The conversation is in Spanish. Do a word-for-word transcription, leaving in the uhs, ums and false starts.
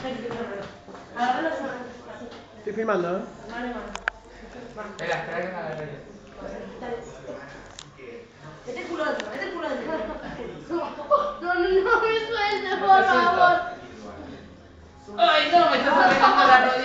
Estoy filmando, ¿eh? Vale, vale. Espera, espera que me haga reír. Dale. Mete el culo dentro, mete el culo dentro. No, no, no me sueltes, por favor. ¡Ay, no! Me estás arreglando la rodilla.